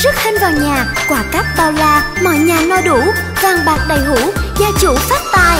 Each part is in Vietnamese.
rước hên vào nhà, quà cáp bao la, mọi nhà no đủ, vàng bạc đầy hũ, gia chủ phát tài.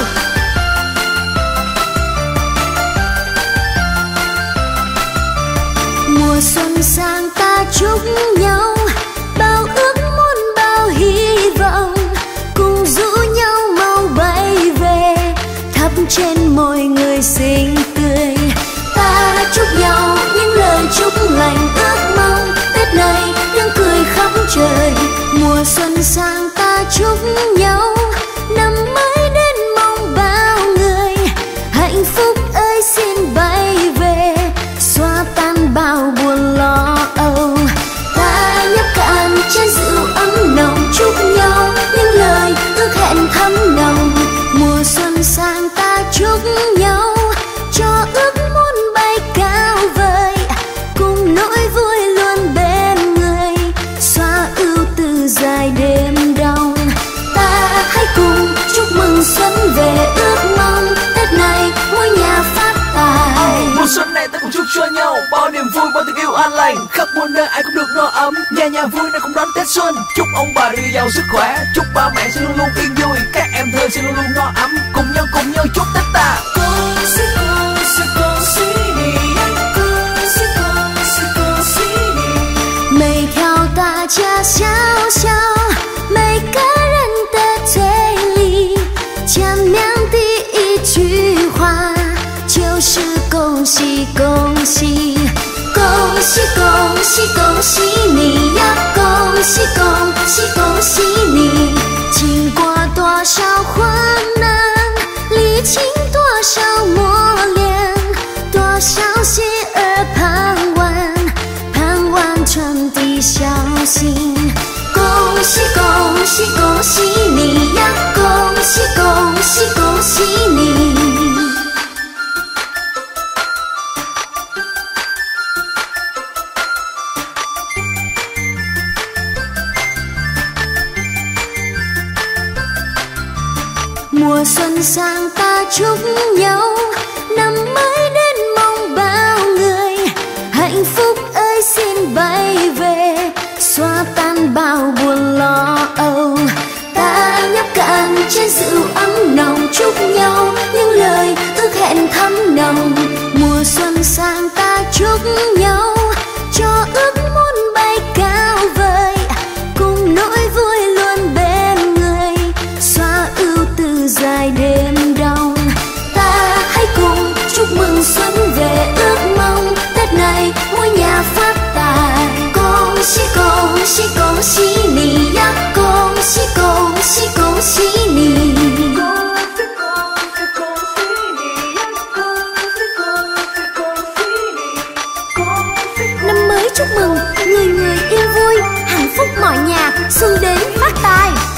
Mùa xuân sang ta chúc nhau bao ước muốn, bao hy vọng, cùng rủ nhau mau bay về, thắp trên môi người xinh tươi. Ta chúc nhau những lời chúc lành, ước mong Tết này tiếng cười khắp trời. Mùa xuân sang ta chúc nhau năm mới đến, mong bao người hạnh phúc ơi xin bay về, xóa tan bao buồn lo âu. Ta nhấp cạn chén rượu ấm nồng, chúc nhau những lời ước hẹn thắm nồng. Mùa xuân sang ta chúc nhau cho ước muốn bay cao vời, cùng nỗi vui luôn bên người, xóa ưu tư dài đêm đông. Ta hãy cùng chúc mừng xuân về, ước mong Tết này ngôi nhà phát tài. Mùa xuân này ta cùng chúc cho nhau bao niềm vui, bao tình yêu an lành, khắp muôn nơi ai cũng được no ấm, nhà nhà vui nay cũng đón Tết xuân. Chúc ông bà đi giàu sức khỏe, chúc ba mẹ sẽ luôn luôn yên vui, các em thơ sẽ luôn luôn no ấm, cùng nhau chúc Tết ta. 每条大街小巷，每个人的嘴里见面第一句话就是恭喜恭喜，恭喜恭喜恭喜你呀，恭喜恭喜恭喜你。经过多少患难，历经多少磨练，多少喜儿盼望，盼望传递孝心。恭喜恭喜恭喜你呀，恭喜恭喜恭喜你。Mùa xuân sang ta chúc nhau năm mới đến, mong bao người hạnh phúc ơi xin bay về, xóa tan bao buồn lo âu. Ta nhấp cạn chén rượu ấm nồng, chúc nhau những lời ước hẹn thắm nồng. Mùa xuân sang ta chúc nhau cho ước muốn bay cao vời, cùng nỗi vui luôn bên người, xóa ưu tư dài đêm đông. Ta hãy cùng chúc mừng xuân về, ước mong Tết này ngôi nhà phát tài.恭喜恭喜恭喜你呀，恭喜恭喜恭喜你。Năm mới chúc mừng người người yên vui, hạnh phúc mọi nhà, xuân đến phát tài.